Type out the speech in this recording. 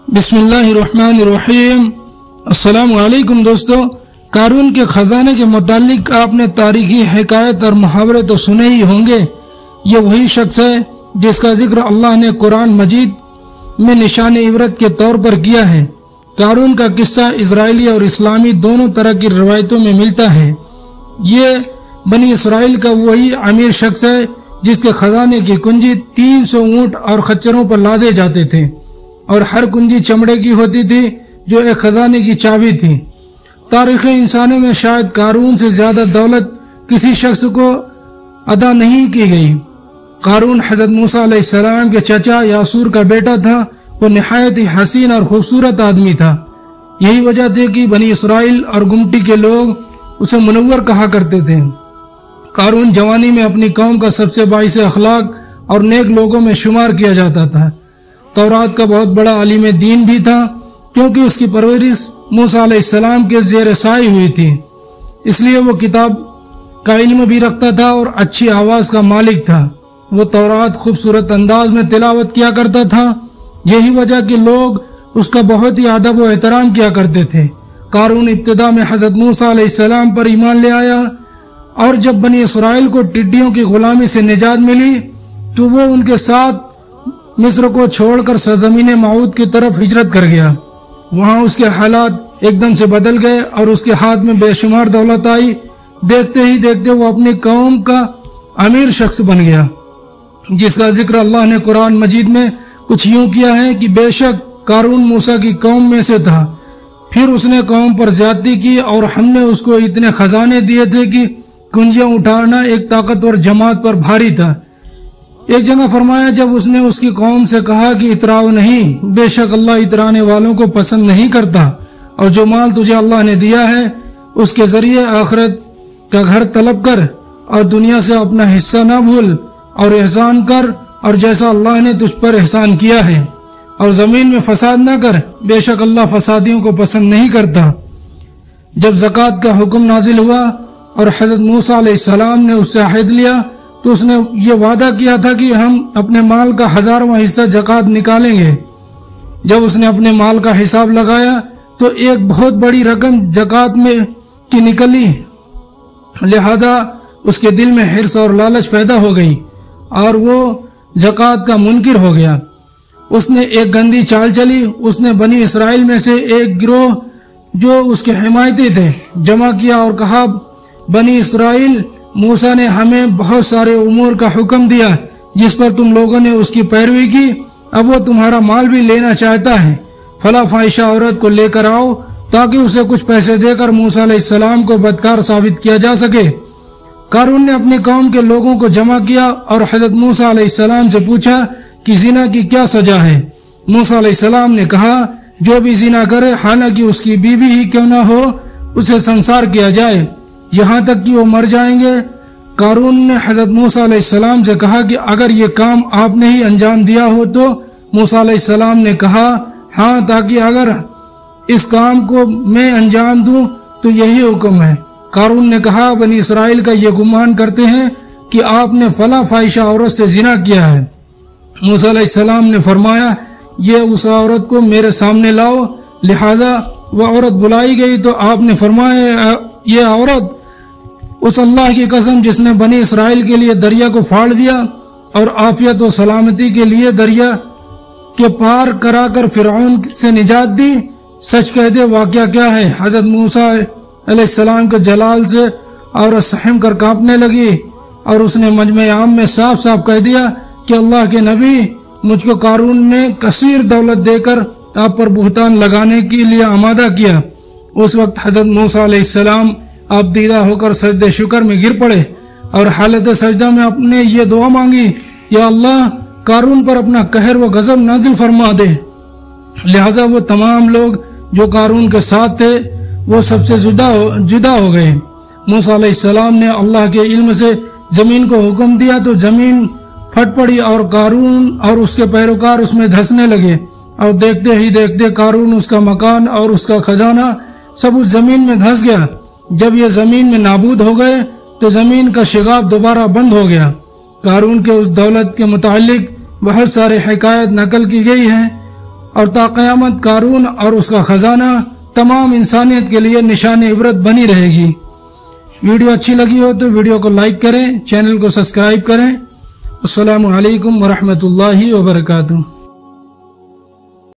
بسم اللہ الرحمن الرحیم۔ السلام علیکم دوستو۔ قارون کے خزانے کے متعلق آپ نے تاریخی حکایت اور محاورے تو سنے ہی ہوں گے۔ یہ وہی شخص ہے جس کا ذکر اللہ نے قرآن مجید میں نشان عبرت کے طور پر کیا ہے۔ قارون کا قصہ اسرائیلی اور اسلامی دونوں طرح کی روایتوں میں ملتا ہے۔ یہ بنی اسرائیل کا وہی امیر شخص ہے جس کے خزانے کی کنجی 300 اونٹ اور خچروں پر لادے جاتے تھے، اور ہر کنجی چمڑے کی ہوتی تھی جو ایک خزانے کی چابی تھی۔ تاریخ انسانی میں شاید قارون سے زیادہ دولت کسی شخص کو عطا نہیں کی گئی۔ قارون حضرت موسیٰ علیہ السلام کے چچا یاسور کا بیٹا تھا۔ وہ نہایت ہی حسین اور خوبصورت آدمی تھا۔ یہی وجہ تھی کہ بنی اسرائیل اور گمٹی کے لوگ اسے منور کہا کرتے تھے۔ قارون جوانی میں اپنی قوم کا سب سے باعث اخلاق اور نیک لوگوں میں شمار کیا جاتا تھا۔ تورات کا بہت بڑا عالم دین بھی تھا، کیونکہ اس کی پرورش موسیٰ علیہ السلام کے زیر سائے ہوئی تھی، اس لیے وہ کتاب کا علم بھی رکھتا تھا اور اچھی آواز کا مالک تھا۔ وہ تورات خوبصورت انداز میں تلاوت کیا کرتا تھا، یہی وجہ کہ لوگ اس کا بہت ہی ادب و احترام کیا کرتے تھے۔ قارون ابتدا میں حضرت موسیٰ علیہ السلام پر ایمان لے آیا، اور جب بنی اسرائیل کو ٹڈیوں کی غلامی سے نجات ملی تو وہ ان کے ساتھ مصر کو چھوڑ کر سرزمین موعود کی طرف ہجرت کر گیا۔ وہاں اس کے حالات ایک دم سے بدل گئے اور اس کے ہاتھ میں بے شمار دولت آئی۔ دیکھتے ہی دیکھتے وہ اپنی قوم کا امیر شخص بن گیا، جس کا ذکر اللہ نے قرآن مجید میں کچھ یوں کیا ہے کہ بے شک قارون موسیٰ کی قوم میں سے تھا، پھر اس نے قوم پر زیادتی کی اور ہم نے اس کو اتنے خزانے دیے تھے کہ کنجیاں اٹھانا ایک طاقتور جماعت پر بھاری تھا۔ ایک جگہ فرمایا، جب اس نے اس کی قوم سے کہا کہ اتراؤ نہیں، بے شک اللہ اترانے والوں کو پسند نہیں کرتا، اور جو مال تجھے اللہ نے دیا ہے اس کے ذریعے آخرت کا گھر طلب کر اور دنیا سے اپنا حصہ نہ بھول، اور احسان کر اور جیسا اللہ نے تجھ پر احسان کیا ہے، اور زمین میں فساد نہ کر، بے شک اللہ فسادیوں کو پسند نہیں کرتا۔ جب زکوٰۃ کا حکم نازل ہوا اور حضرت موسیٰ علیہ السلام نے اس سے عہد لیا تو اس نے یہ وعدہ کیا تھا کہ ہم اپنے مال کا 1000واں حصہ زکوٰۃ نکالیں گے۔ جب اس نے اپنے مال کا حساب لگایا تو ایک بہت بڑی رقم زکوٰۃ میں کی نکلی، لہذا اس کے دل میں حرص اور لالچ پیدا ہو گئی اور وہ زکوٰۃ کا منکر ہو گیا۔ اس نے ایک گندی چال چلی۔ اس نے بنی اسرائیل میں سے ایک گروہ جو اس کے حمایتی تھے جمع کیا اور کہا، بنی اسرائیل، موسیٰ نے ہمیں بہت سارے امور کا حکم دیا جس پر تم لوگوں نے اس کی پیروی کی، اب وہ تمہارا مال بھی لینا چاہتا ہے۔ فلاں فاحشہ عورت کو لے کر آؤ تاکہ اسے کچھ پیسے دے کر موسیٰ علیہ السلام کو بدکار ثابت کیا جا سکے۔ قارون نے اپنی قوم کے لوگوں کو جمع کیا اور حضرت موسیٰ علیہ السلام سے پوچھا کہ زنا کی کیا سزا ہے۔ موسیٰ علیہ السلام نے کہا، جو بھی زنا کرے، حالانکہ اس کی بیوی ہی کیوں نہ ہو، اسے سنسار کیا جائے یہاں تک کہ وہ مر جائیں گے۔ قارون نے حضرت موسیٰ علیہ السلام سے کہا کہ اگر یہ کام آپ نے ہی انجام دیا ہو تو؟ موسیٰ علیہ السلام نے کہا، ہاں، تاکہ اگر اس کام کو میں انجام دوں تو یہی حکم ہے۔ قارون نے کہا، بنی اسرائیل کا یہ گمان کرتے ہیں کہ آپ نے فلاں فاحشہ عورت سے زنا کیا ہے۔ موسیٰ علیہ السلام نے فرمایا، یہ اس عورت کو میرے سامنے لاؤ۔ لہذا وہ عورت بلائی گئی تو آپ نے فرمایا، یہ عورت اس اللہ کی قسم جس نے بنی اسرائیل کے لیے دریا کو پھاڑ دیا اور عافیت و سلامتی کے لیے دریا کے پار کرا کر فرعون سے نجات دی، سچ کہہ دے واقعہ کیا ہے۔ حضرت موسیٰ علیہ السلام کے جلال سے عورت سہم کر کانپنے لگی اور اس نے مجمع عام میں صاف صاف کہہ دیا کہ اللہ کے نبی، مجھ کو قارون نے کثیر دولت دے کر آپ پر بہتان لگانے کے لیے آمادہ کیا۔ اس وقت حضرت موسیٰ علیہ السلام آپ دیدہ ہو کر سجدہ شکر میں گر پڑے اور حالت سجدہ میں اپنے یہ دعا مانگی، یا اللہ، قارون پر اپنا قہر و غضب نازل فرما دے۔ لہذا وہ تمام لوگ جو قارون کے ساتھ تھے وہ سب سے جدا ہو گئے۔ موسیٰ علیہ السلام نے اللہ کے علم سے زمین کو حکم دیا تو زمین پھٹ پڑی اور قارون اور اس کے پیروکار اس میں دھسنے لگے، اور دیکھتے ہی دیکھتے قارون، اس کا مکان اور اس کا خزانہ سب اس زمین میں دھس گیا۔ جب یہ زمین میں نابود ہو گئے تو زمین کا شگاف دوبارہ بند ہو گیا۔ قارون کے اس دولت کے متعلق بہت سارے حکایت نقل کی گئی ہیں اور تا قیامت قارون اور اس کا خزانہ تمام انسانیت کے لیے نشان عبرت بنی رہے گی۔ ویڈیو اچھی لگی ہو تو ویڈیو کو لائک کریں، چینل کو سبسکرائب کریں۔ السلام علیکم ورحمۃ اللہ وبرکاتہ۔